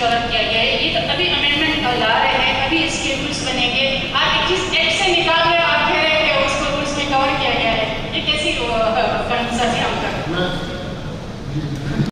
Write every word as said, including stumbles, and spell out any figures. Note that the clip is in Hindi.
चौदह किया गया है। ये तो अभी अमेंडमेंट ला रहे हैं, अभी इसके रूल्स बनेंगे। आप इक्कीस एक्ट से निकाल रहे आप कह रहे हैं उसको रूल्स में कवर किया गया है, ये कैसी कंसा से हम कर